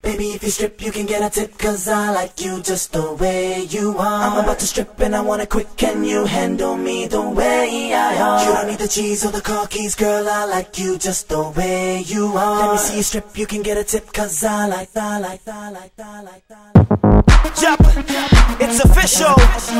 Baby, if you strip, you can get a tip, cause I like you just the way you are. I'm about to strip and I want it quick, can you handle me the way I are? You don't need the cheese or the car keys, girl, I like you just the way you are. Let me see you strip, you can get a tip, cause I like. Jump, it's official.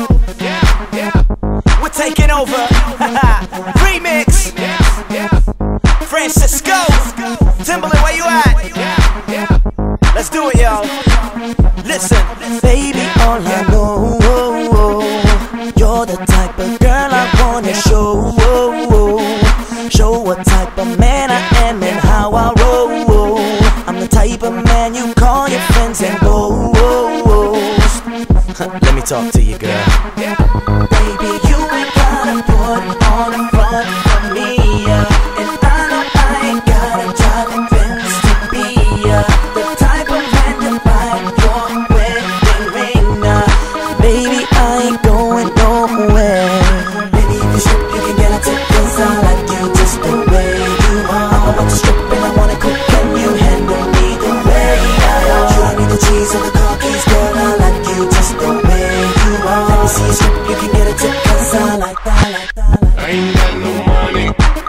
We're taking over. Remix. Francisco, Timberland, where you at? Let's do it, y'all. Listen, baby, all I know, you're the type of girl I wanna show. Show what type of man I am and how I roll. I'm the type of man you call your friends and go. let me talk to you, girl. Baby, you ain't gotta put on a front for me, and I know I ain't gotta drive a Benz to be the type of man to buy your wedding ring. Baby, I ain't going nowhere. Baby, if you strip, you can get a tip, cause I like you just the way you are. I'm about to strip and I wanna cook, can you handle me the way I are? You don't need the cheese or the car keys, girl, I like you just the way you are. Let me see you strip, you can get a tip, cause I like. I ain't got no money,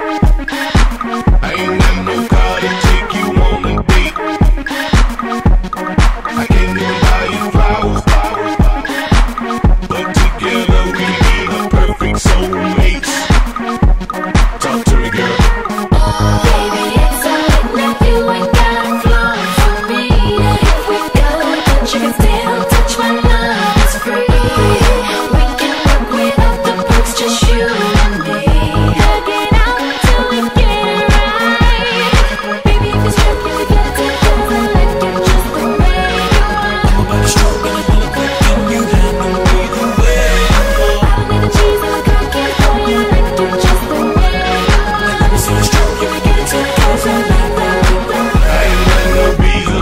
I ain't got no car to take you on a date. I can't even buy you flowers, but together we be the perfect soulmates. Talk to me, girl. Baby, it's alright now, you ain't got flaws for me. If we go, but you can still touch my love, it's free. We can work without the perks, just you and me. Hug it out till we get it right. Baby, if you strip, you can get a tip, cause I like you just the way you are. Nobody stroke and I wanna quick, can you handle me the way I are? I don't need the cheese or the car keys, boy, I like you just the way you are. Let me see you stroke, you can get a tip, cause I like. I ain't got no visa,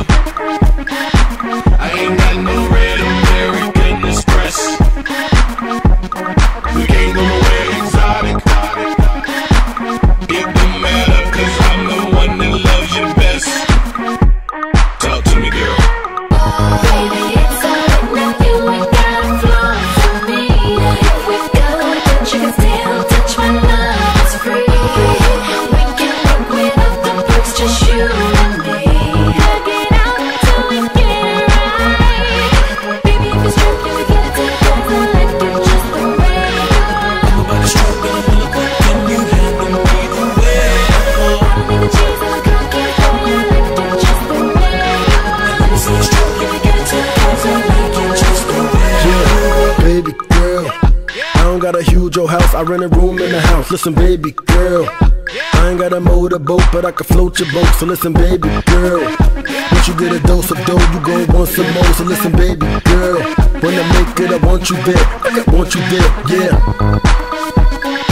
I ain't got no red American Express. We can't go nowhere exotic. It don't matter, cause I'm the one that loves you best. Talk to me, girl. Baby, it's alright now, you ain't got flaws for me. If we go, but you can still touch my love, it's free. We can work without the perks, just you and me. Hug it out till we get it right. Baby, if you strip, you can get a tip, cause I like you just the way you are. Nobody stroke and I wanna quick, can you handle me the way I are? I don't need the cheese or the car keys, boy, I like you just the way you are. Let me see you stroke, you can get a tip, cause I like you just the way you are. Baby girl, I don't got a huge old house, I rent a room in the house. Listen, baby girl, I ain't got a motorboat, but I can float your boat. So listen, baby girl, once you get a dose of dough, you gon' want some more. So listen, baby girl, when I make it, I want you there, I want you there, yeah.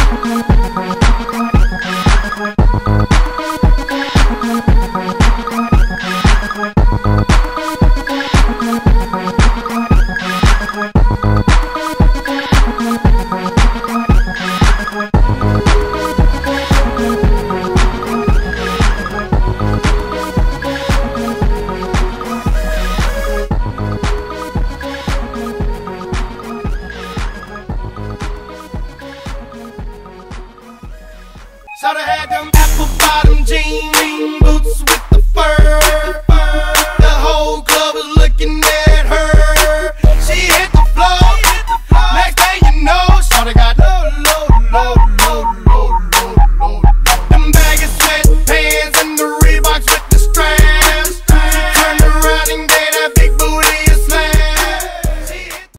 Shoulda had them apple bottom jean boots with the fur. The whole club was looking at her. She hit the floor. Next thing you know, shoulda got low.